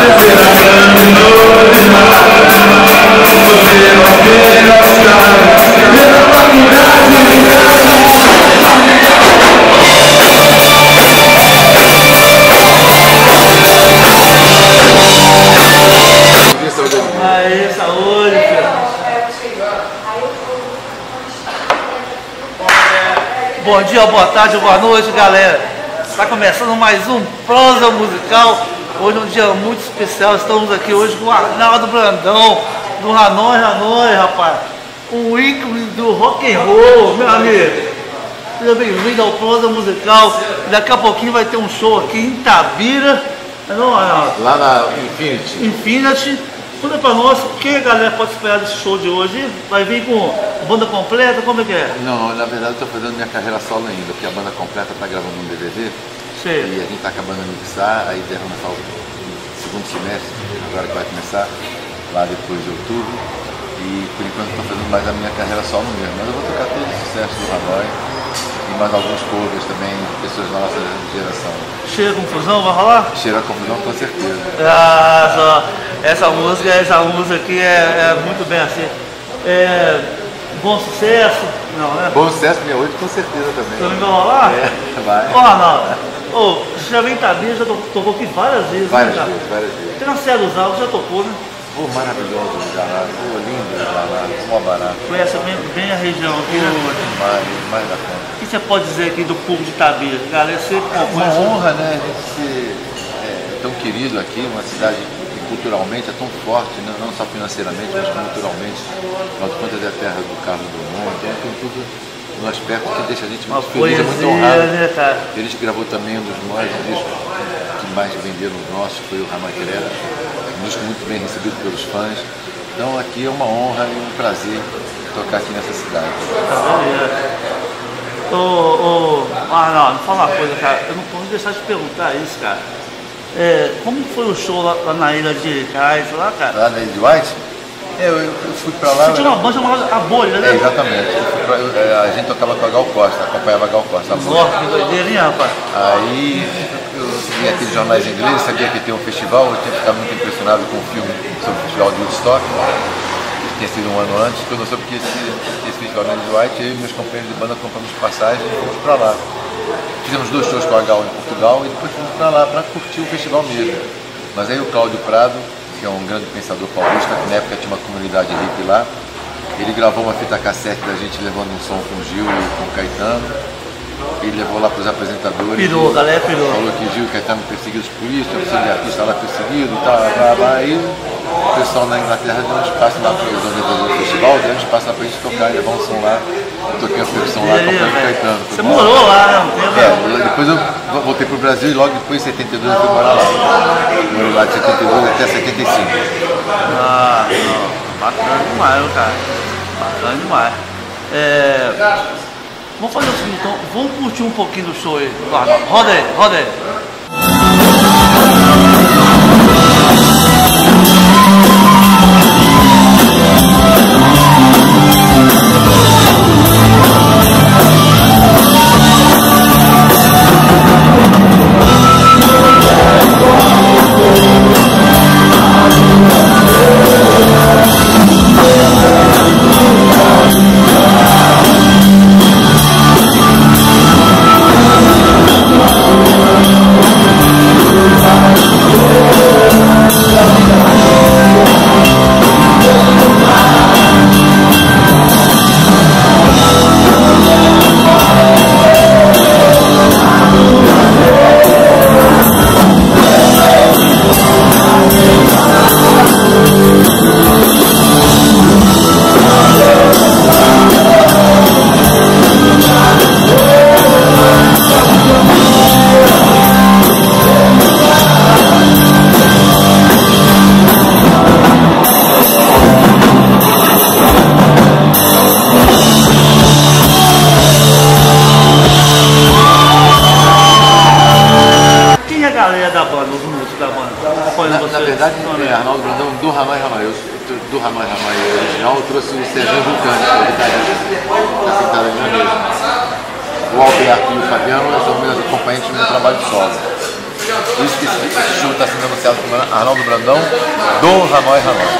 Aí, saúde, bom dia, boa tarde, boa noite, galera. Está começando mais um Prosa Musical. Hoje é um dia muito especial. Estamos aqui hoje com o Arnaldo Brandão, do Hanoi, rapaz. Um ícone do rock and roll, meu amigo. Seja bem-vindo ao Prosa Musical. Daqui a pouquinho vai ter um show aqui em Itabira. Não, Arnaldo? Lá na Infinity. Conta pra nós o que a galera pode esperar desse show de hoje. Vai vir com banda completa? Como é que é? Não, na verdade eu estou fazendo minha carreira solo ainda, porque a banda completa está gravando um DVD. Sim. E a gente está acabando de mixar, aí deve lançar o segundo semestre, agora que vai começar, lá depois de outubro. E por enquanto estou fazendo mais a minha carreira solo mesmo. Mas eu vou tocar todos os sucessos do Hanoi e mais alguns covers também, pessoas da nossa geração. Cheira a confusão, vai rolar? Cheira a confusão, com certeza. Ah, só. Essa música aqui é muito bem assim. Bom sucesso? Não, né? Bom sucesso, 68, com certeza também. Também vai rolar? Vai. Ó, Arnaldo, você já vem em Itabira, já tocou aqui várias vezes, várias né, vezes. Tem na Serra dos Altos, já tocou, né? Pô, maravilhoso o lugar lá, pô, lindo o lugar lá, mó barato. Conhece bem a região aqui, né? Demais da conta. O que você pode dizer aqui do público de Itabira? Galera, você uma honra, né, a gente ser tão querido aqui, uma cidade que culturalmente é tão forte, né, não só financeiramente, mas culturalmente. Afinal de contas é a terra do Carlos Drummond, então tem tudo no aspecto que deixa a gente muito feliz, é muito honrado. Né, cara? Ele gravou também um dos maiores discos que mais venderam nossos, foi o Ramaquerera, um disco muito bem recebido pelos fãs. Então aqui é uma honra e um prazer tocar aqui nessa cidade. Arnaldo, fala uma coisa, cara, eu não posso deixar de perguntar isso, cara. Como foi o show lá na ilha de Cais, lá, cara? Lá na ilha de White? Eu fui pra lá. Você tinha uma banda chamada A Bolha, né? Exatamente. A gente tocava com a Gal Costa, acompanhava a Gal Costa. Nossa, que doideira, hein, rapaz? Aí eu vi aqueles jornais ingleses, sabia que ia ter um festival, eu tinha ficado muito impressionado com o filme sobre o festival de Woodstock, que tinha sido um ano antes, que eu não soube que esse festival na ilha de White, eu e meus companheiros de banda compramos passagem e fomos pra lá. Fizemos 2 shows com a Gal em Portugal e depois fomos pra lá pra curtir o festival mesmo. Mas aí o Cláudio Prado, que é um grande pensador paulista, que na época tinha uma comunidade hippie lá, ele gravou uma fita cassete da gente levando um som com o Gil e com o Caetano. Ele levou lá para os apresentadores. Pirou, a galera pirou. Falou que Gil e Caetano perseguidos por isso, tinha artista lá perseguido e tal. Aí o pessoal na Inglaterra deu um espaço lá para os organizadores do festival, deu um espaço lá para a gente tocar e levar um som lá. Eu toquei a percussão lá com o Caetano. Você morou lá, né? Depois eu voltei para o Brasil e logo depois, em 72, eu fui morar lá. Morei lá de 72 até 75. Ah, não. Bacana demais, cara. Bacana demais. Vamos fazer o seguinte, então, vamos curtir um pouquinho do show aí. Roda aí, roda aí. Na verdade, Arnaldo Brandão do Hanoi, do Hanoi original, eu trouxe o Serginho Vulcani, que é o guitarrista da Pintada. O Alberto e o Fabiano são meus acompanhantes no meu trabalho solo. Isso que esse show está sendo anunciado com Arnaldo Brandão, do Hanoi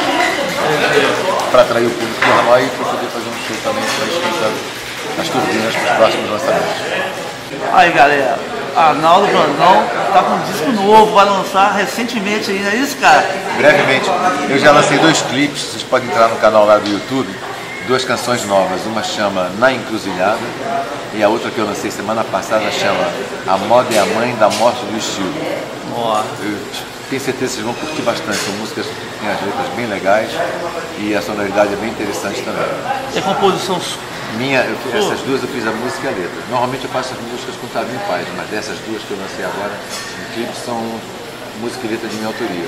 Hanoi. Para atrair o público do Hanoi e para poder fazer um show também para esquentar as turbinas para os próximos lançamentos. Aí galera, Arnaldo Brandão tá com um disco novo, vai lançar recentemente aí, não é isso, cara? Brevemente, eu já lancei 2 clipes, vocês podem entrar no canal lá do YouTube, 2 canções novas, uma chama Na Encruzilhada e a outra que eu lancei semana passada chama A Moda é a Mãe da Morte do Estilo. Eu tenho certeza que vocês vão curtir bastante, são músicas que têm as letras bem legais e a sonoridade é bem interessante também. É composição minha, essas 2 eu fiz a música e a letra. Normalmente eu faço as músicas com Tavinho Paz, mas dessas 2 que eu lancei agora no clipe são música e letra de minha autoria.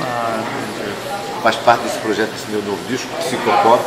Faz parte desse projeto, desse meu novo disco, Psicopop.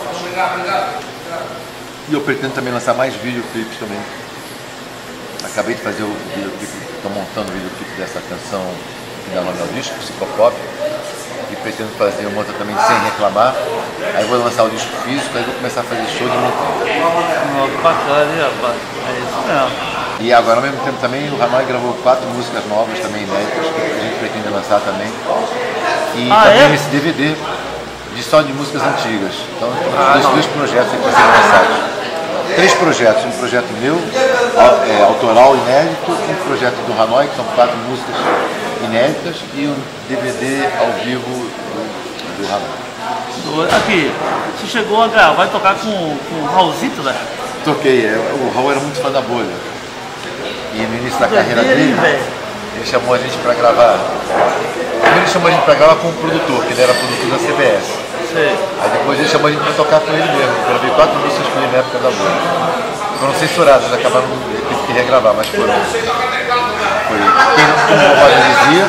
E eu pretendo também lançar mais videoclipes também. Acabei de fazer o videoclipe, estou montando o videoclipe dessa canção que dá nome ao disco, Psicopop. E pretendo fazer uma outra também Sem Reclamar. Aí vou lançar o disco físico, aí vou começar a fazer show de montão. Bacana, hein, rapaz? É isso mesmo. E agora, ao mesmo tempo também, o Hanoi gravou 4 músicas novas, também inéditas, que a gente pretende lançar também. E também esse DVD só de músicas antigas. Então, tem 2 projetos que vão ser lançados. 3 projetos, um projeto meu, autoral inédito, um projeto do Hanoi, que são 4 músicas inéditas, e um DVD ao vivo do Hanoi. Aqui, você chegou a gravar, vai tocar com o Raulzito, né? Toquei, o Raul era muito fã da Bolha. E no início da carreira dele, ele chamou a gente para gravar. Primeiro ele chamou a gente para gravar com o produtor, que ele era produtor da CBS. Sei. Aí depois ele chamou a gente para tocar com ele mesmo. Eu gravei 4 músicas com ele na época da Bolha. Foram censuradas, acabaram teve que regravar, mas foram. Foi Quem Não Tomou Valerizia,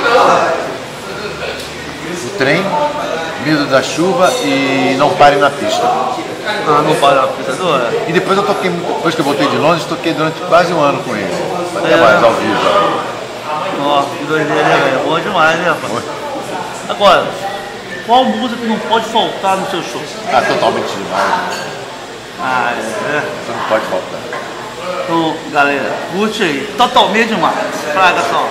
O Trem, Medo da Chuva e Não Pare na Pista. Não Pare na Pista, E depois eu toquei, depois que eu voltei de Londres, toquei durante quase um ano com ele. Até mais, ao vivo. Nossa, que doideira, né, velho? Boa demais, né, rapaz? Agora, qual música que não pode faltar no seu show? Totalmente demais. Isso não pode faltar. Então, galera, curte aí. Totalmente demais. Fraga só.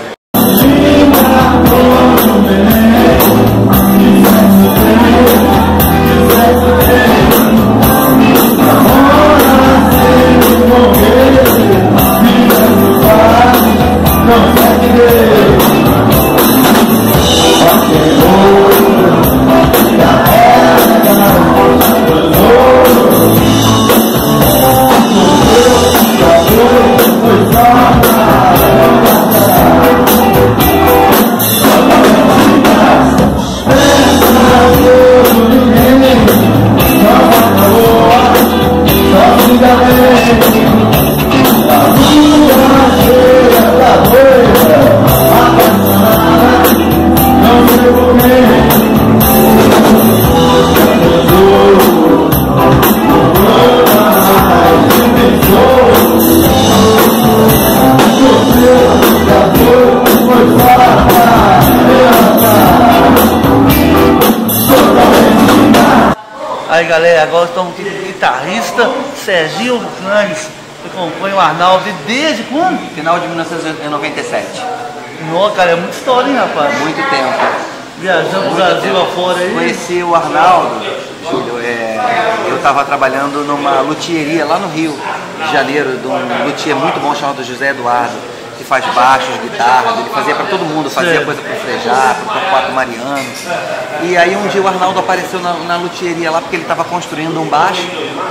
Aí galera, agora estamos aqui com o guitarrista Serginho Cães, que acompanha o Arnaldo desde quando? Final de 1997. Nossa, cara, é muita história, hein, rapaz? Muito tempo. Viajando pro Brasil afora aí. Conheci o Arnaldo, Júlio, eu estava trabalhando numa luthieria lá no Rio de Janeiro, de um luthier muito bom chamado José Eduardo, que faz baixos, guitarras, ele fazia para todo mundo, fazia coisa para o Frejá, para o Torquato Mariano. E aí um dia o Arnaldo apareceu na luthieria lá porque ele estava construindo um baixo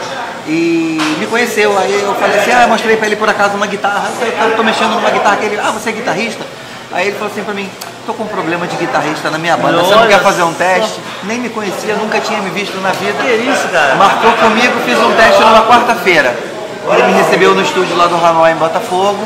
e me conheceu. Aí eu falei assim, eu mostrei para ele por acaso uma guitarra, eu tô mexendo numa guitarra, que ele, você é guitarrista? Aí ele falou assim pra mim, tô com um problema de guitarrista na minha banda, você não quer fazer um teste? Nem me conhecia, nunca tinha me visto na vida. Que isso, cara? Marcou comigo, fiz um teste numa quarta-feira. Ele me recebeu no estúdio lá do Hanoi em Botafogo.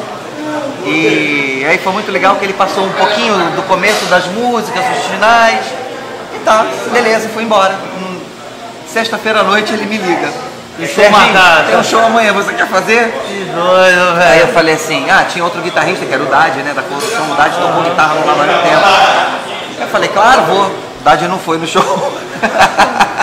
E aí foi muito legal que ele passou um pouquinho do começo das músicas, os finais. E tá, beleza, fui embora. Sexta-feira à noite ele me liga. Serginho, tem um show amanhã, você quer fazer? Que doido, velho. Aí eu falei assim, tinha outro guitarrista que era o Dade, né, da Corrupção. O Dade tocou guitarra no Hanoi no tempo. Eu falei, claro, vou. O Dade não foi no show.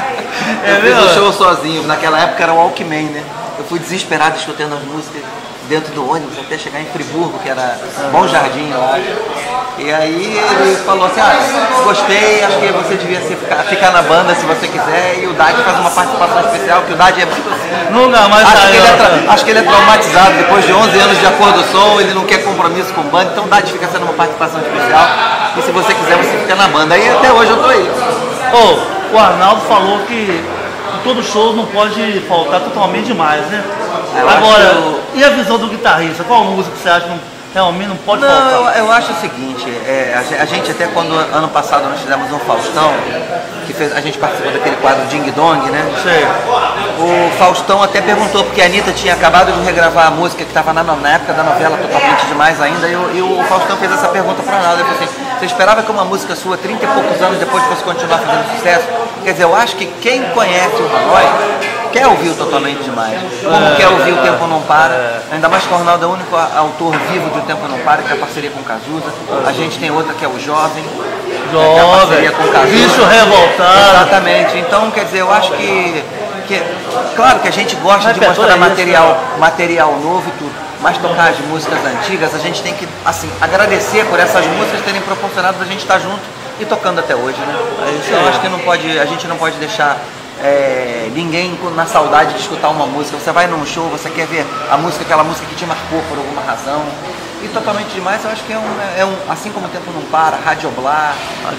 Eu fiz o show sozinho. Naquela época era o Walkman, né? Eu fui desesperado escutando as músicas dentro do ônibus até chegar em Friburgo, que era Bom Jardim, eu acho. E aí ele falou assim, gostei, acho que você devia ficar na banda se você quiser. E o Dad faz uma participação especial, que o Dad é muito assim. Nunca mais acho que ele é traumatizado, depois de 11 anos de Acordo do Som, ele não quer compromisso com banda, então o Dad fica sendo uma participação especial. E se você quiser, você fica na banda. Aí até hoje eu tô aí. O Arnaldo falou que todo show não pode faltar totalmente demais, né? Agora, e a visão do guitarrista? Qual música que você acha que realmente não pode faltar? Não, eu acho o seguinte, a gente até quando ano passado nós fizemos um Faustão, a gente participou daquele quadro Ding Dong, né? Sei. O Faustão até perguntou, porque a Anitta tinha acabado de regravar a música que estava na época da novela Totalmente Demais ainda, e o Faustão fez essa pergunta para nós. Ele falou assim, você esperava que uma música sua, 30 e poucos anos depois, fosse continuar fazendo sucesso? Quer dizer, eu acho que quem conhece o Hanoi quer ouvir o Totalmente Demais, como quer ouvir O Tempo Não Para, ainda mais que o Arnaldo é o único autor vivo de O Tempo Não Para, que é a parceria com o Cazuza. A gente tem outra que é o Jovem, que é a parceria com o Cazuza. Bicho Revoltado. Exatamente, então quer dizer, eu acho que claro que a gente gosta de mostrar material novo e tudo, mas tocar as músicas antigas, a gente tem que, assim, agradecer por essas músicas terem proporcionado a gente estar junto e tocando até hoje, né? Eu acho que a gente não pode deixar ninguém na saudade de escutar uma música. Você vai num show, você quer ver aquela música que te marcou por alguma razão. E Totalmente Demais, eu acho que assim como O Tempo Não Para, Rádio Blá.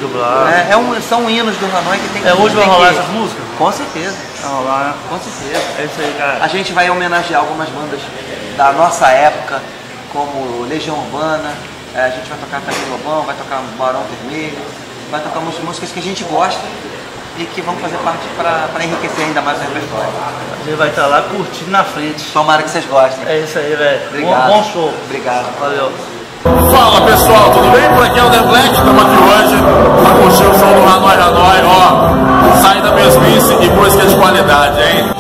São hinos do Hanoi que tem que... Hoje vai rolar essas músicas? Com certeza. Vai rolar, né? Com certeza. É isso aí, cara. A gente vai homenagear algumas bandas da nossa época, como Legião Urbana, a gente vai tocar também Lobão, vai tocar Barão Vermelho, vai tocar músicas que a gente gosta e que vão fazer parte para enriquecer ainda mais o repertório. A gente vai estar lá curtindo na frente. Tomara que vocês gostem. É isso aí, velho. Obrigado. Bom show. Obrigado. Valeu. Fala pessoal, tudo bem? Por aqui é o The Black, estamos aqui hoje para curtir o show do Hanoi, ó, saída mesmice e música de qualidade, hein?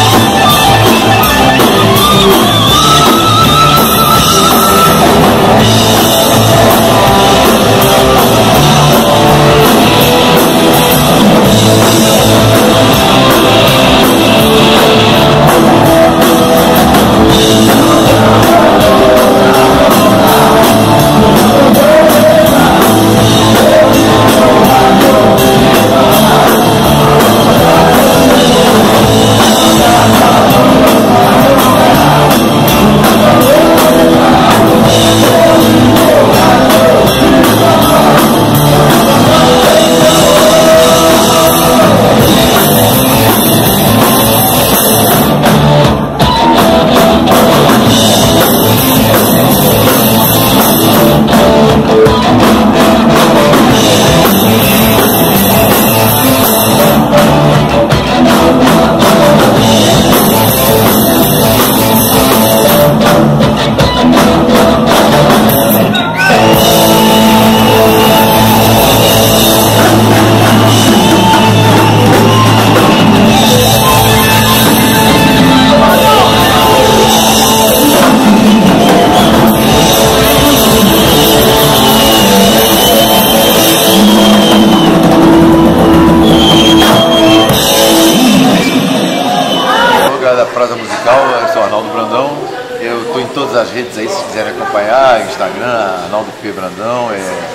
Da Prosa Musical, eu sou Arnaldo Brandão, eu estou em todas as redes aí, se quiserem acompanhar, Instagram, Arnaldo P. Brandão,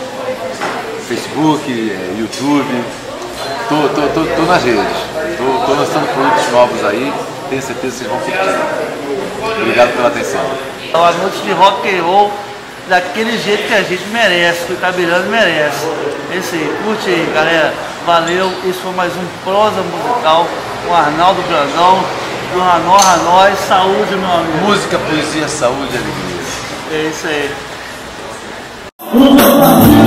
Facebook, YouTube, tô nas redes, tô lançando produtos novos aí, tenho certeza que vocês vão curtir. Obrigado pela atenção. Uma noite de rock and roll daquele jeito que a gente merece, que o Cabirano merece. Esse aí, curte aí, galera. Valeu, esse foi mais um Prosa Musical com Arnaldo Brandão. Do Hanoi, saúde, meu amigo. Música, poesia, saúde e alegria. É isso aí.